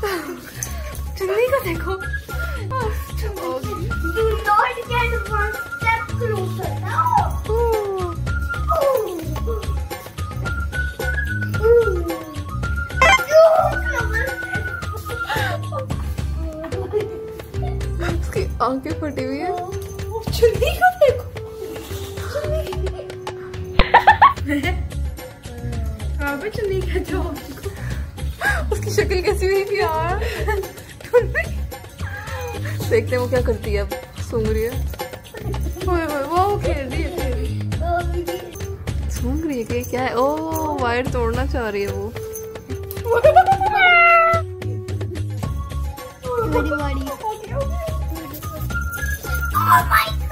चुन्नी को देखो। Do not get one step closer now. उसकी आंखें फटी हुई है। चुन्नी को देखो। हाँ पे चुन्नी खेचो। उसकी शक्ल कैसी हुई थी यार। देखते हैं वो क्या करती है अब। सूंघ रही है। वो खेल रही है। सूंघ रही है कि क्या है? ओ वायर तोड़ना चाह रही है वो। Oh my